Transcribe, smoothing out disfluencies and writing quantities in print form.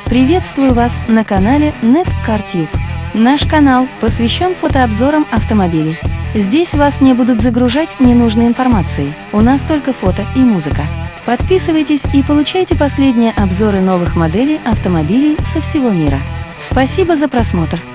Приветствую вас на канале NetCarTube. Наш канал посвящен фотообзорам автомобилей. Здесь вас не будут загружать ненужной информацией, у нас только фото и музыка. Подписывайтесь и получайте последние обзоры новых моделей автомобилей со всего мира. Спасибо за просмотр!